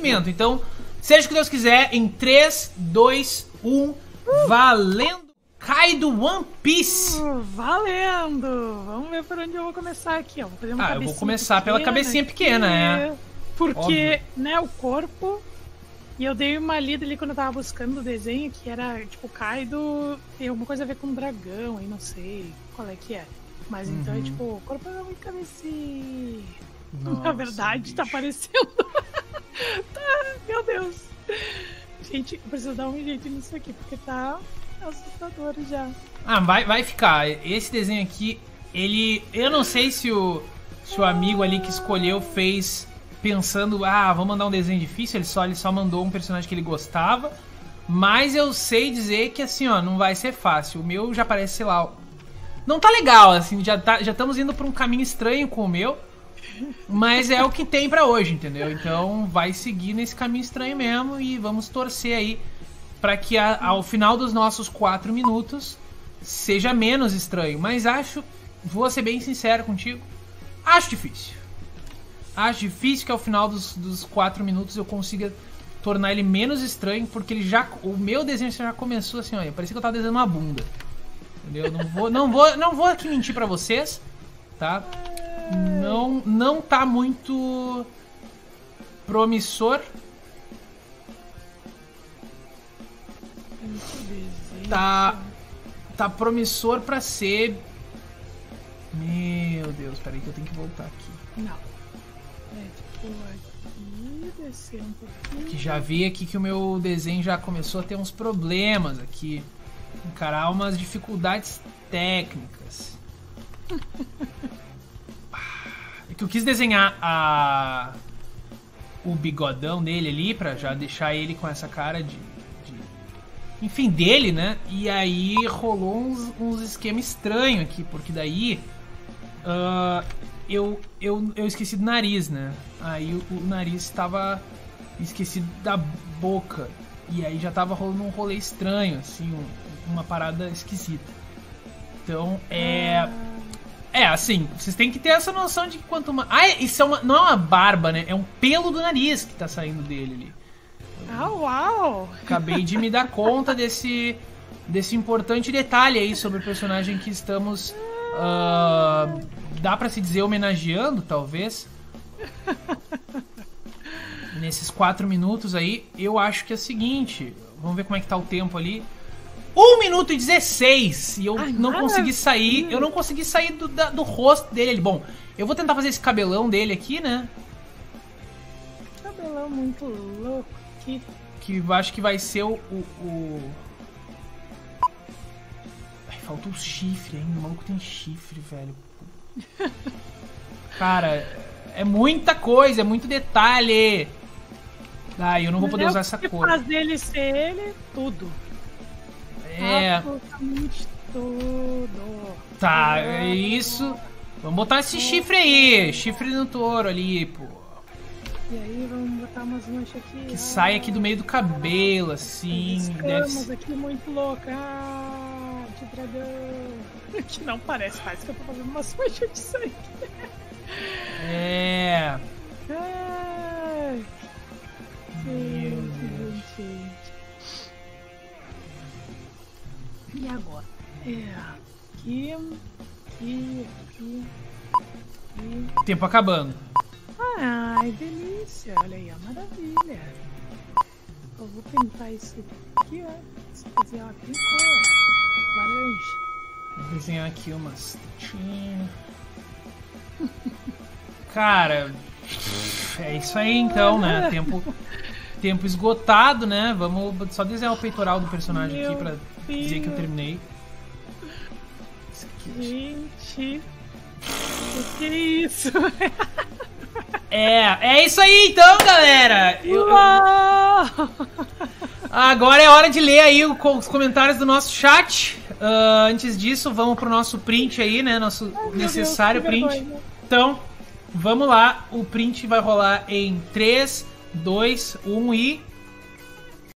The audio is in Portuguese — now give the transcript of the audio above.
Então, seja o que Deus quiser, em 3, 2, 1, valendo! Kaido One Piece! Valendo! Vamos ver por onde eu vou começar aqui, ó. Vou fazer uma eu vou começar pela cabecinha pequena, né? Porque, óbvio, né, o corpo... E eu dei uma lida ali quando eu tava buscando o desenho, que era, tipo, Kaido tem alguma coisa a ver com um dragão, aí não sei qual é que é. Mas então é tipo, o corpo é muito cabecinha. Na verdade, bicho, tá parecendo... tá, meu Deus. Gente, eu preciso dar um jeito nisso aqui, porque tá assustador já. Vai ficar. Esse desenho aqui, ele... Eu não sei se o amigo ali que escolheu fez pensando, vamos mandar um desenho difícil, ele só mandou um personagem que ele gostava. Mas eu sei dizer que assim, ó, não vai ser fácil. O meu já parece, sei lá... Não tá legal, assim, já estamos indo pra um caminho estranho com o meu. Mas é o que tem pra hoje, entendeu? Então vai seguir nesse caminho estranho mesmo e vamos torcer aí pra que ao final dos nossos 4 minutos seja menos estranho. Mas vou ser bem sincero contigo, acho difícil. Acho difícil que ao final dos 4 minutos eu consiga tornar ele menos estranho, porque o meu desenho já começou assim, olha, parecia que eu tava desenhando uma bunda. Entendeu? Não vou aqui mentir pra vocês, tá? Não tá muito promissor. Tá promissor pra ser... Meu Deus, peraí que eu tenho que voltar aqui. Não. Tipo aqui, descer um pouquinho. Que já vi aqui que o meu desenho já começou a ter uns problemas aqui. Encarar umas dificuldades técnicas. É que eu quis desenhar o bigodão dele ali pra já deixar ele com essa cara enfim, dele, né? E aí rolou uns esquemas estranhos aqui, porque daí eu esqueci do nariz, né? Aí o nariz estava esquecido da boca. E aí já tava rolando um rolê estranho, assim, uma parada esquisita. Então, assim, vocês têm que ter essa noção de que quanto mais... isso não é uma barba, né? É um pelo do nariz que tá saindo dele ali. Uau! Acabei de me dar conta desse importante detalhe aí sobre o personagem que estamos... dá pra se dizer homenageando, talvez. Nesses 4 minutos aí, eu acho que é o seguinte... Vamos ver como é que tá o tempo ali. 1 minuto e 16! E eu não consegui sair. Eu não consegui sair do rosto dele. Bom, eu vou tentar fazer esse cabelão dele aqui, né? Cabelão muito louco aqui. Que eu acho que vai ser Ai, falta o chifre ainda. O maluco tem chifre, velho. Cara, é muita coisa, é muito detalhe. Eu não vou poder usar essa cor. Fazer ele ser ele, tudo. Absolutamente tudo. Tá, é isso. Vamos botar esse chifre aí. Chifre no touro ali, pô. E aí vamos botar umas manchas aqui. Que sai aqui do meio do cabelo, assim. Escamas aqui muito louca. De dragão. Que não parece que eu tô fazendo umas manchas de sangue. Meu Deus. E agora? Aqui. Tempo acabando. Ai, delícia. Olha aí, a maravilha. Eu vou pintar isso aqui, ó. Esse desenho aqui em cor laranja. Vou desenhar aqui umas tetinhas. Cara, é isso aí então, né? Tempo esgotado, né? Vamos só desenhar o peitoral do personagem aqui pra dizer que eu terminei. Gente, o que é isso? É isso aí então, galera! Agora é hora de ler aí os comentários do nosso chat. Antes disso, vamos pro nosso print aí, né? Nosso necessário print. Então, vamos lá. O print vai rolar em 3, 2, 1 e...